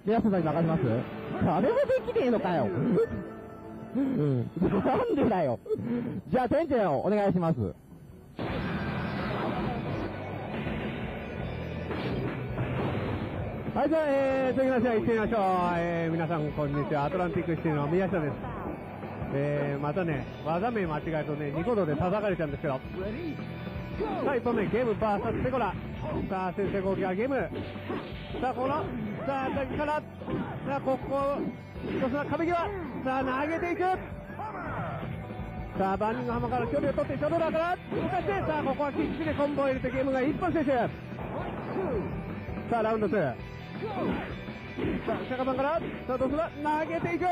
宮下さんに任せます？誰もできねえのかよ。なんでだよ。じゃあ、店長お願いします。はい、じゃあ、次の試合行ってみましょう。皆さん、こんにちは。アトランティックシティの宮下です。またね、技名間違えるとね、ニコ動で叩かれちゃうんですけど。さあ、1本目、ゲームバーサスペコラ。さあ、先制攻撃はゲーム。さあ、さあ、先から、さあ、ここ、一つの壁際。さあ、投げていく。さあ、バーニングハマから距離を取って、ショドラーから、動かして、さあ、ここはきっちりコンボを入れてゲームが一本選手。さあ、ラウンド2。さあ、シャカバンから、さあ、どうする？投げていく。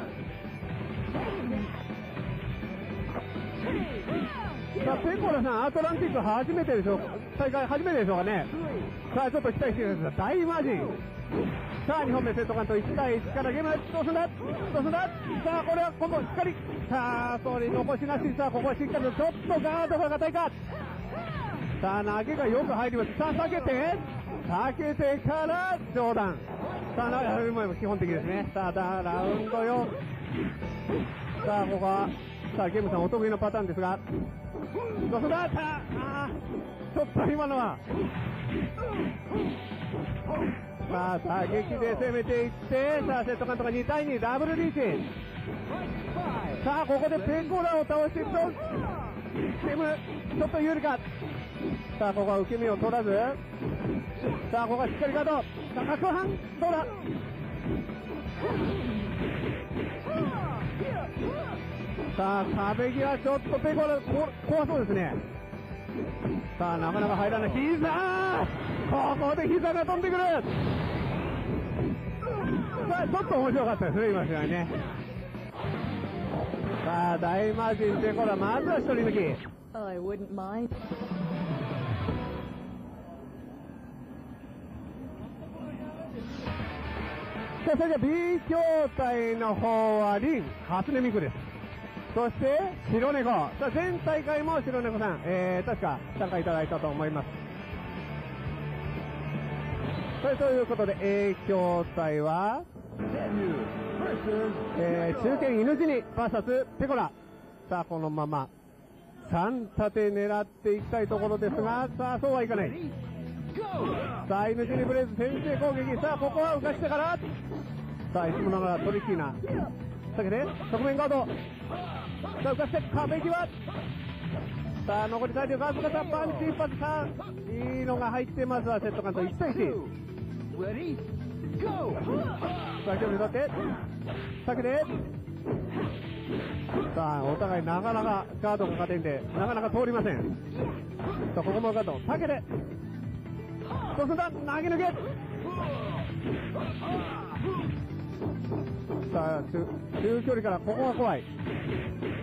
さあ、ペコラさん、アトランティック初めてでしょうか、大会初めてでしょうかね。さあ、ちょっと期待してください。大マジン。さあ、2本目セットカウント1対1からゲーム、どうすんだ。さあ、これは今度しっかり。さあ、総理残しなし。さあ、ここはしっかりと、ちょっとガードが硬いか。さあ、投げがよく入ります。さあ、避けてから上段。さあ、基本的ですね。さあ、ラウンド4。さあ、ここは、さあ、ゲームさんお得意のパターンですが、どうすんだ。ちょっと今のは、さあ、打撃で攻めていって、さあ、セットカウントが2対2、ダブルリーチ。さあ、ここでペコラを倒していくと、ゲーム、ちょっと有利か。さあ、ここは受け身を取らず、さあ、ここはしっかりガード。さあ、角半、どうだ。さあ、壁際ちょっとペコラ、怖そうですね。さあ、なかなか入らない。ここで膝が飛んでくる。さあ、ちょっと面白かったですね、今試合ね。さあ、大魔神ペコラ、まずは一人抜き。 I wouldn't mind. さあ、それじゃ B 筐体の方はリン、初音ミクです。そして、白猫。さあ、前大会も白猫さん、確か参加いただいたと思います。ということで、A 筐体は、中堅犬死に VS ペコラ。さあ、このまま、3立て狙っていきたいところですが、さあ、そうはいかない。さあ、犬死にブレイズ先制攻撃。さあ、ここは浮かしてから、さあ、いつもながらトリッキーな。避けて、側面ガード。さあ、浮かして壁際。さあ、残り体力わずか。パンチ一発。さあ、いいのが入ってますわ。セットカウント1対1。さあ、距離取って、避けて。さあ、お互いなかなかガードが加点で、なかなか通りません。さあ、ここもガード。避けて。そうすると、投げ抜け。さあ、中距離からここが怖い。